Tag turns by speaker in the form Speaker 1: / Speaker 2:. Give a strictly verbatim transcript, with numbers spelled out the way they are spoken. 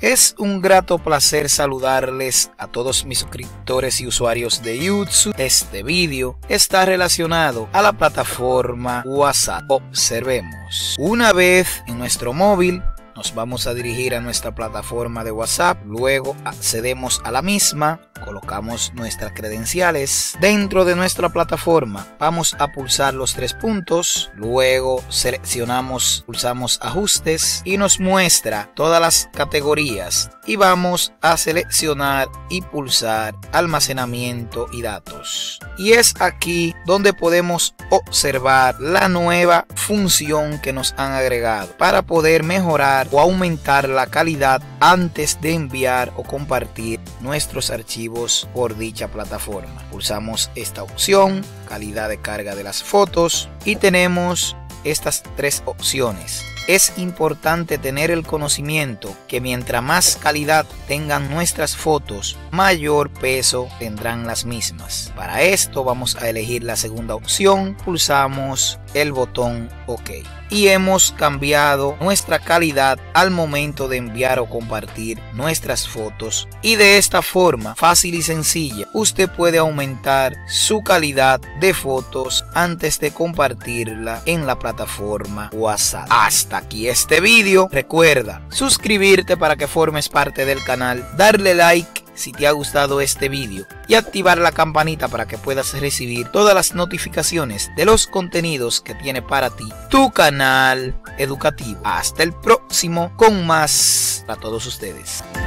Speaker 1: Es un grato placer saludarles a todos mis suscriptores y usuarios de YouTube. Este vídeo está relacionado a la plataforma WhatsApp. Observemos. Una vez en nuestro móvil, nos vamos a dirigir a nuestra plataforma de WhatsApp, luego accedemos a la misma, colocamos nuestras credenciales. Dentro de nuestra plataforma vamos a pulsar los tres puntos, luego seleccionamos, pulsamos ajustes y nos muestra todas las categorías y vamos a seleccionar y pulsar almacenamiento y datos. Y es aquí donde podemos observar la nueva función que nos han agregado para poder mejorar o aumentar la calidad antes de enviar o compartir nuestros archivos por dicha plataforma. Pulsamos esta opción, calidad de carga de las fotos, y tenemos estas tres opciones. Es importante tener el conocimiento que mientras más calidad tengan nuestras fotos, mayor peso tendrán las mismas. Para esto vamos a elegir la segunda opción, pulsamos el botón OK y hemos cambiado nuestra calidad al momento de enviar o compartir nuestras fotos, y de esta forma fácil y sencilla usted puede aumentar su calidad de fotos antes de compartirla en la plataforma WhatsApp. Hasta aquí este vídeo. Recuerda suscribirte para que formes parte del canal, darle like si te ha gustado este vídeo y activar la campanita para que puedas recibir todas las notificaciones de los contenidos que tiene para ti tu canal educativo. Hasta el próximo con más para todos ustedes.